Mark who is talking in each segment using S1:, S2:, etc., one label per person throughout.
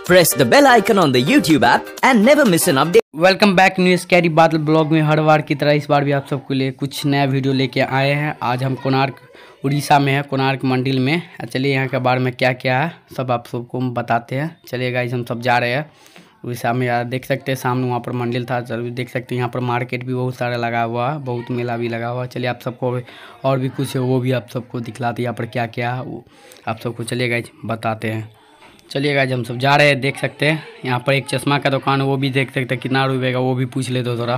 S1: Press the bell icon on the YouTube app and never miss an update.
S2: Welcome back new scary Badal blog में। हर बार की तरह इस बार भी आप सबके लिए कुछ नया वीडियो लेके आए हैं। आज हम कोणार्क उड़ीसा में है, कोणार्क मंदिर में। चलिए यहाँ के बारे में क्या क्या है सब आप सबको हम बताते हैं। चलिए गाइस हम सब जा रहे हैं उड़ीसा में। यार देख सकते हैं सामने वहाँ पर मंदिर था, जरूर देख सकते हैं। यहाँ पर मार्केट भी बहुत सारा लगा हुआ है, बहुत मेला भी लगा हुआ है। चलिए आप सबको और भी कुछ है वो भी आप सबको दिखलाते हैं यहाँ पर क्या क्या है वो आप सबको चलिए गाइस बताते हैं। चलिए गाइस हम सब जा रहे हैं, देख सकते हैं यहाँ पर एक चश्मा का दुकान है, वो भी देख सकते हैं कितना रुपये का, वो भी पूछ ले दो थोड़ा।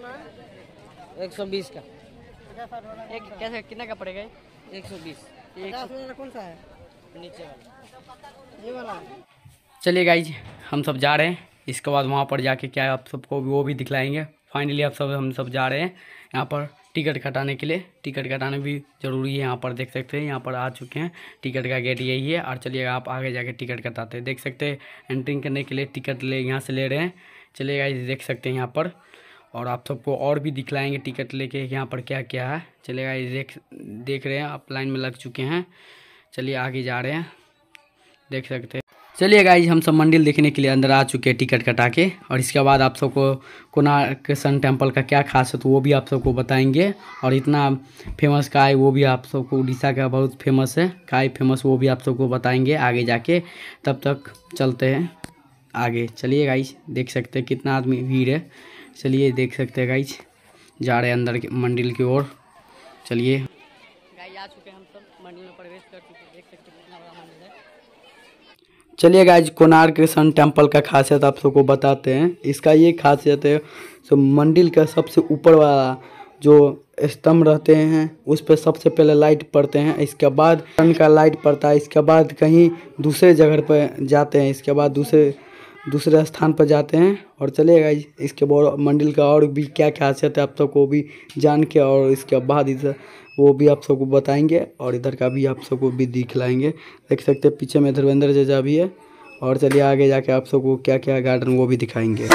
S3: 120 का
S2: एक कैसे कितना का पड़ेगा?
S3: 120 कौन सा है? नीचे वाला, ये वाला।
S2: चलिए गाइज हम सब जा रहे हैं, इसके बाद वहाँ पर जाके क्या है आप सबको वो भी दिखलाएंगे। फाइनली हम सब जा रहे हैं यहाँ पर टिकट कटाने के लिए। टिकट कटाना भी ज़रूरी है, यहाँ पर देख सकते हैं यहाँ पर आ चुके हैं। टिकट का गेट यही है और चलिए आप आगे जाके टिकट कटाते हैं। देख सकते हैं एंट्रिंग करने के लिए टिकट यहाँ से ले रहे हैं। चलिए गाइज देख सकते हैं यहाँ पर, और आप सबको और भी दिखलाएंगे टिकट लेके यहाँ पर क्या क्या है। चलिए गाइज देख रहे हैं आप लाइन में लग चुके हैं। चलिए आगे जा रहे हैं, देख सकते हैं। चलिए गाइज हम सब मंदिर देखने के लिए अंदर आ चुके हैं टिकट कटा के, और इसके बाद आप सबको कोणार्क सन टेम्पल का क्या खास है तो वो भी आप सबको बताएंगे। और इतना फेमस का है वो भी आप सबको, उड़ीसा का बहुत फेमस है काय फेमस, वो भी आप सबको बताएंगे आगे जाके। तब तक चलते हैं आगे। चलिए गाइज देख सकते हैं कितना आदमी भीड़ है। चलिए देख सकते हैं गाइज जा रहे हैं अंदर मंदिर की ओर। चलिए गाइज आ चुके हैं हम सब मंदिर में प्रवेश कर चुके हैं, देख सकते हैं कितना बड़ा मंदिर है। चलिए गाइज कोणार्क सन टेम्पल का खासियत आप सबको बताते हैं। इसका ये खासियत है सो मंदिर का सबसे ऊपर वाला जो स्तंभ रहते हैं उस पर सबसे पहले लाइट पड़ते हैं, इसके बाद सन का लाइट पड़ता है, इसके बाद कहीं दूसरे जगह पर जाते हैं, इसके बाद दूसरे स्थान पर जाते हैं। और चलिए गाइज इसके बाद मंदिर का और भी क्या खासियत है आप सबको भी जान के, और इसके बाद इधर वो भी आप सबको बताएंगे और इधर का भी आप सबको भी दिखलाएंगे। देख सकते हैं पीछे में धर्मेंद्र जजा भी है। और चलिए आगे जाके आप सबको क्या क्या गार्डन वो भी दिखाएंगे।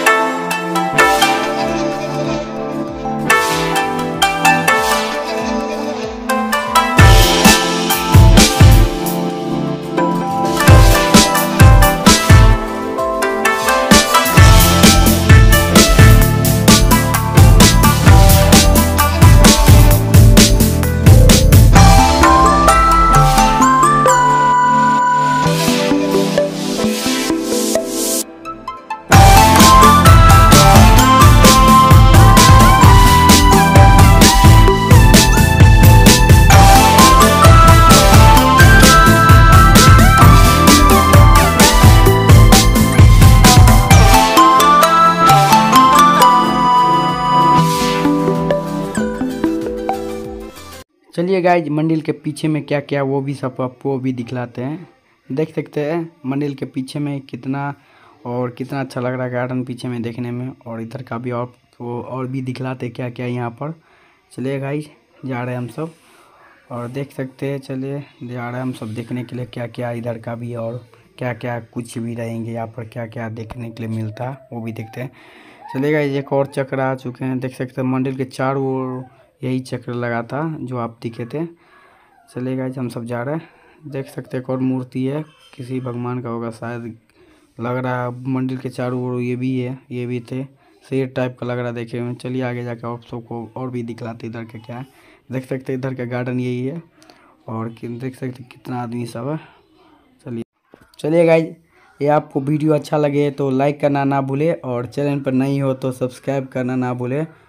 S2: चलिए गाइज मंदिर के पीछे में क्या क्या वो भी सब आपको भी दिखलाते हैं। देख सकते हैं मंदिर के पीछे में कितना अच्छा लग रहा है गार्डन पीछे में देखने में, और इधर का भी और भी दिखलाते क्या क्या यहाँ पर। चलिए गाइज जा रहे हैं हम सब, और देख सकते हैं चलिए जा रहे हैं हम सब देखने के लिए क्या क्या इधर का भी, और क्या क्या कुछ भी रहेंगे यहाँ पर क्या क्या देखने के लिए मिलता है वो भी देखते हैं। चलिए गाइज एक और चक्र आ चुके हैं, देख सकते हैं मंदिर के चारों ओर यही चक्र लगा था जो आप दिखे थे। चलिए गाइस हम सब जा रहे हैं, देख सकते हैं एक और मूर्ति है, किसी भगवान का होगा शायद, लग रहा है मंदिर के चारों ओर ये भी है, ये भी थे, शेर टाइप का लग रहा है देखे में। चलिए आगे जाकर आप सबको और भी दिखलाते इधर का क्या है। देख सकते हैं इधर का गार्डन यही है, और देख सकते हैं कितना आदमी सब है। चलिए गाइज ये आपको वीडियो अच्छा लगे तो लाइक करना ना भूले, और चैनल पर नहीं हो तो सब्सक्राइब करना ना भूले।